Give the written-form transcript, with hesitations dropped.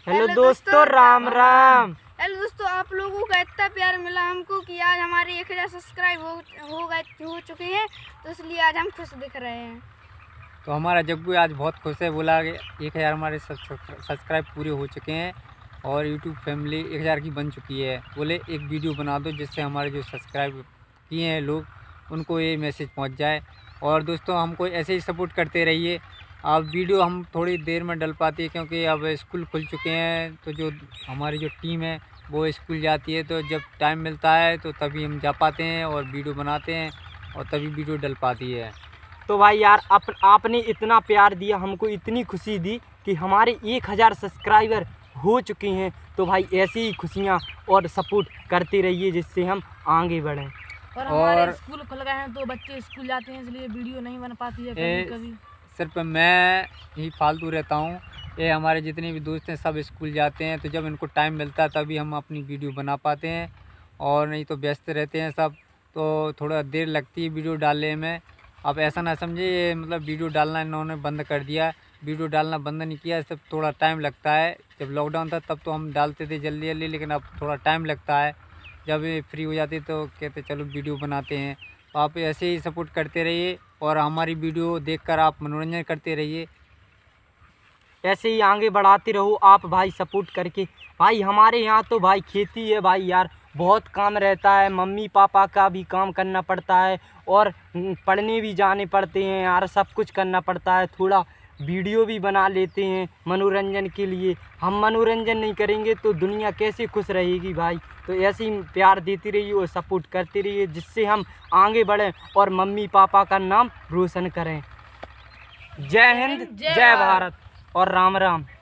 Hello दोस्तों, Ram Ram. Hello दोस्तों, आप लोगों का इतना प्यार मिला हमको कि आज हमारे 1000 सब्सक्राइब हो चुके हैं, तो इसलिए आज हम खुश दिख रहे हैं। तो हमारा जग्गू आज बहुत खुश है, बोला कि 1000 हमारे सब्सक्राइब पूरे हो चुके हैं और यूट्यूब फैमिली 1000 की बन चुकी है। बोले एक वीडियो बना दो जिससे हमारे जो सब्सक्राइब किए हैं लोग उनको ये मैसेज पहुंच जाए। और दोस्तों हमको ऐसे ही सपोर्ट करते रहिए। अब वीडियो हम थोड़ी देर में डल पाती है क्योंकि अब स्कूल खुल चुके हैं, तो जो हमारी जो टीम है वो स्कूल जाती है, तो जब टाइम मिलता है तो तभी हम जा पाते हैं और वीडियो बनाते हैं और तभी वीडियो डल पाती है। तो भाई यार, आपने इतना प्यार दिया, हमको इतनी खुशी दी कि हमारे 1000 सब्सक्राइबर हो चुके हैं। तो भाई ऐसी ही खुशियाँ और सपोर्ट करते रहिए जिससे हम आगे बढ़ें। और हमारे स्कूल खुल गए हैं तो बच्चे स्कूल जाते हैं, इसलिए वीडियो नहीं बन पाती है कभी। सिर्फ मैं ही फालतू रहता हूँ, ये हमारे जितने भी दोस्त हैं सब स्कूल जाते हैं, तो जब इनको टाइम मिलता है तभी हम अपनी वीडियो बना पाते हैं, और नहीं तो व्यस्त रहते हैं सब, तो थोड़ा देर लगती है वीडियो डालने में। अब ऐसा ना समझे ये मतलब वीडियो डालना इन्होंने बंद कर दिया, वीडियो डालना बंद नहीं किया, सब थोड़ा टाइम लगता है। जब लॉकडाउन था तब तो हम डालते थे जल्दी जल्दी, लेकिन अब थोड़ा टाइम लगता है। जब ये फ्री हो जाती तो कहते चलो वीडियो बनाते हैं। तो आप ऐसे ही सपोर्ट करते रहिए और हमारी वीडियो देखकर आप मनोरंजन करते रहिए। ऐसे ही आगे बढ़ाते रहो आप भाई, सपोर्ट करके। भाई हमारे यहाँ तो भाई खेती है भाई यार, बहुत काम रहता है, मम्मी पापा का भी काम करना पड़ता है और पढ़ने भी जाने पड़ते हैं यार, सब कुछ करना पड़ता है। थोड़ा वीडियो भी बना लेते हैं मनोरंजन के लिए। हम मनोरंजन नहीं करेंगे तो दुनिया कैसे खुश रहेगी भाई। तो ऐसे ही प्यार देती रहिए और सपोर्ट करते रहिए जिससे हम आगे बढ़ें और मम्मी पापा का नाम रोशन करें। जय हिंद, जय भारत और राम राम।